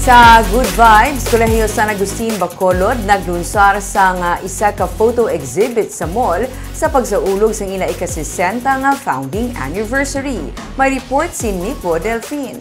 Sa Good Vibes, Kolehiyo San Agustin Bacolod naglunsar sa isa ka photo exhibit sa mall sa pagsaulog sa ila ika-60 nga founding anniversary. May report si Nico Delfin.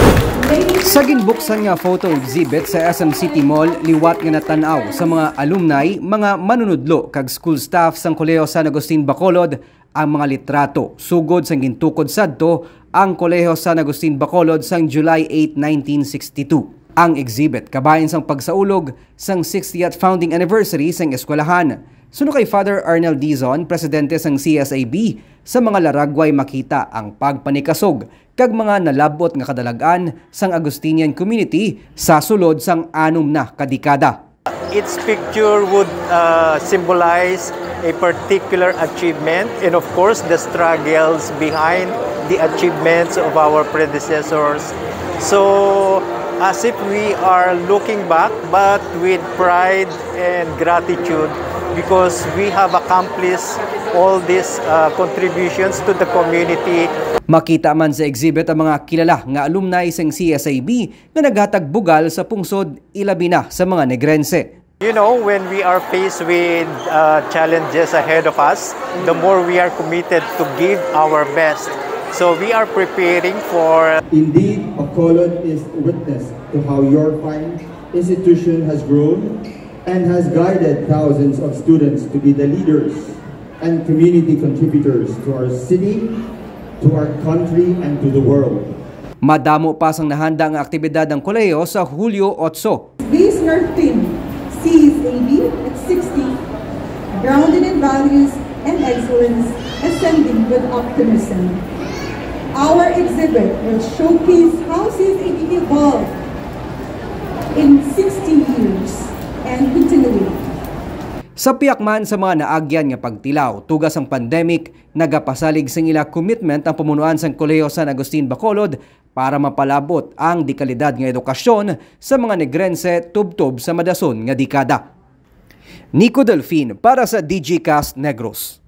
Sa ginbuksan nga photo exhibit sa SM City Mall, liwat nga natanaw sa mga alumni, mga manunudlo kag school staff sang Kolehiyo San Agustin Bacolod ang mga litrato sugod sang gintukod sadto ang Kolehiyo San Agustin Bacolod sang July 8, 1962. Ang exhibit kabahin sang pagsaulog sang 60th founding anniversary sang eskwelahan. Suno kay Father Arnel Dizon, presidente sang CSAB, sa mga laragway makita ang pagpanikasog kag mga nalabot nga kadalagan sang Agustinian community sa sulod sang 6 na kadekada. Its picture would symbolize a particular achievement and of course the struggles behind the achievements of our predecessors. So as if we are looking back but with pride and gratitude because we have accomplished all these contributions to the community. Makita man sa exhibit ang mga kilala nga alumni sang CSAB na naghatag bugal sa pungsod ilabi na sa mga Negrense. You know, when we are faced with challenges ahead of us, the more we are committed to give our best. So we are preparing for... Indeed, Bacolod is witness to how your fine institution has grown and has guided thousands of students to be the leaders and community contributors to our city, to our country, and to the world. Madamo pa sang nahanda ang aktibidad ng kolehiyo sa Hulyo 8. Based on our theme, CSAB at 60, grounded in values and excellence, ascending with optimism. Our exhibit will showcase how CSAB evolved in 60 years and continuing. Sa piyakman sa mga naagyan nga pagtilaw, tugas ang pandemic, nagapasalig sang ila commitment ang pamunuan sang Kolehiyo San Agustin Bacolod para mapalabot ang dekalidad nga edukasyon sa mga Negrense tubtob sa madason nga dekada. Nico Delfin para sa DG Cast Negros.